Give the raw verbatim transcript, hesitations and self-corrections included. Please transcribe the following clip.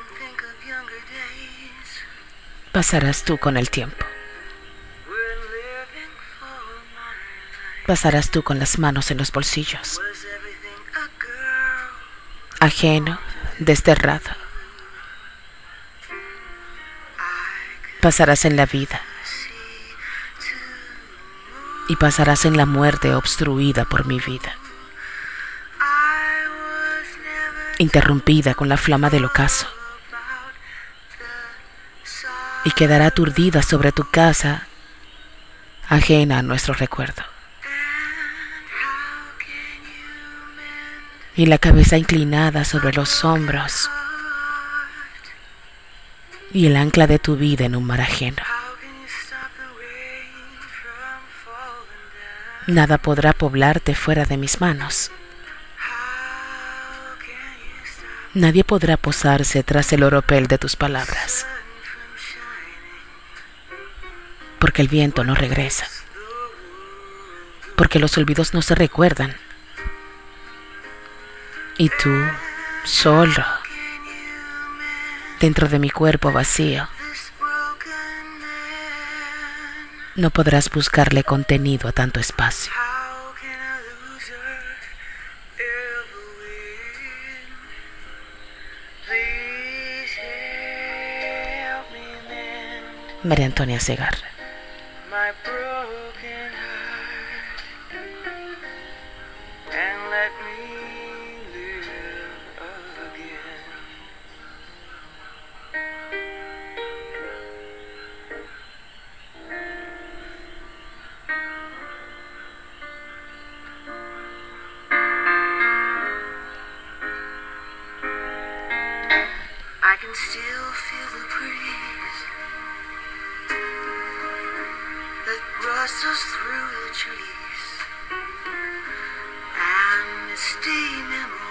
Pasarás tú con el tiempo. Pasarás tú con las manos en los bolsillos. Ajeno, desterrado. Pasarás en la vida. Y pasarás en la muerte obstruida por mi vida. Interrumpida con la flama del ocaso. Y quedará aturdida sobre tu casa, ajena a nuestro recuerdo. Y la cabeza inclinada sobre los hombros, y el ancla de tu vida en un mar ajeno. Nada podrá poblarte fuera de mis manos. Nadie podrá posarse tras el oropel de tus palabras. Porque el viento no regresa. Porque los olvidos no se recuerdan. Y tú, solo, dentro de mi cuerpo vacío, no podrás buscarle contenido a tanto espacio. María Antonia Segarra. My broken heart, and let me live again. I can still feel the breeze that rustles through the trees, and misty memories